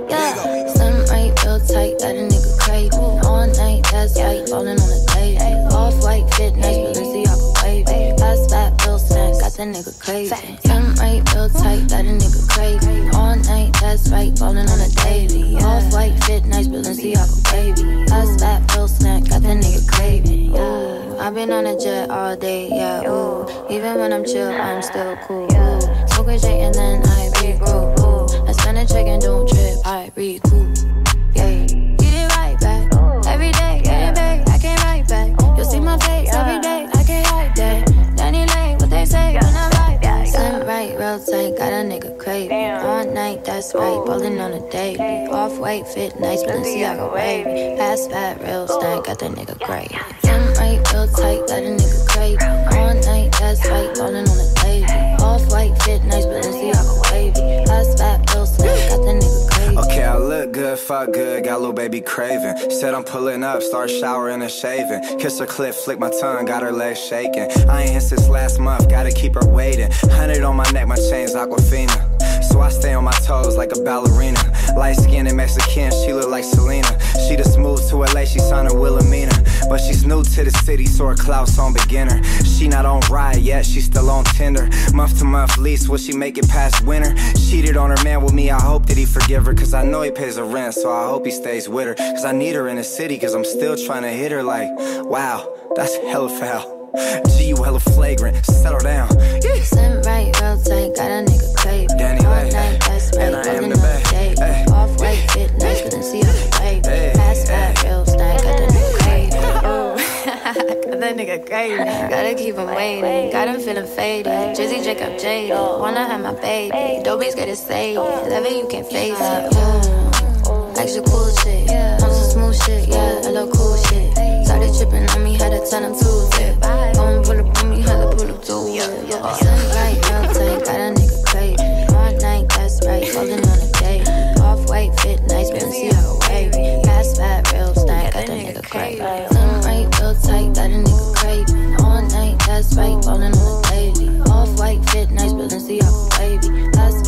Yeah, slim right, real tight, got a nigga craving. All night, that's right, ballin' on the day. Off-white fit, nice, Balenciaga wavy. Fast, fat, real snack, got that nigga craving. Slim right, real tight, got a nigga craving. All night, that's right, ballin' on the daily. Off-white fit, nice, Balenciaga wavy. Fast, fat, real snack, got that nigga craving. Ooh, I've been on a jet all day, yeah, ooh. Even when I'm chill, I'm still cool, ooh. Smoke a J and then I regroup, ooh. I spend a check and don't trip, I recoup, yeah. Get it right back, every day, get it back, I can't write back. You'll see my face every day, I can't hide that. DaniLeigh, what they say when I ride back. Slim right, real tight, got a nigga craving. All night, that's right, ballin' on a daily. Off-white fit, nice, Balenciaga wavy. Fast, fat, real snack, got that nigga craving. Slim right, real tight, got a nigga craving. All night, that's right, ballin' on a daily. Off-white fit, nice, Balenciaga wavy. Fast, fat, real snack, got that nigga craving. Okay, I look good, fuck good, got a little baby craving. Said I'm pulling up, start showering and shaving. Kiss her clit, flick my tongue, got her legs shaking. I ain't hit since last month, gotta keep her waiting. 100 on my neck, my chain's Aquafina. So I stay on my toes like a ballerina. Light skin and Mexican, she look like Selena. She just moved to LA, she signed her Wilhelmina. But she's new to the city, so her clout's on beginner. She not on ride yet, she still on Tinder. Month to month lease, will she make it past winter? Cheated on her man with me, I hope that he forgive her. Cause I know he pays her rent, so I hope he stays with her. Cause I need her in the city, cause I'm still trying to hit her like, wow, that's hella foul. G, you hella flagrant, settle down. Yeah. Slim right, real tight, got a nigga craving. DaniLeigh, that's right, and I am the best. Off-white fit, nice, couldn't see her wavy. Fast, fat, real snack, got that nigga craving. Got that nigga craving. Gotta keep him waiting, got him feeling faded. G-Eazy, Jacob, jaded, wanna have my baby. Dobies get it saved, love it, you can't face it. Extra cool shit, on some smooth shit, yeah, I love cool shit. Started tripping on me, had to tell him to it. Gon' pull up on me, had to pull up to it. Slim right, real tight, got a nigga craving. All night, that's right, ballin' on a day. Off-white fit, nice, Balenciaga wavy. Fast, fat, real snack, got that nigga craving. Slim right, real tight, got a nigga craving. All night, that's right, ballin' on a daily. Off-white fit, nice, Balenciaga wavy. Fast,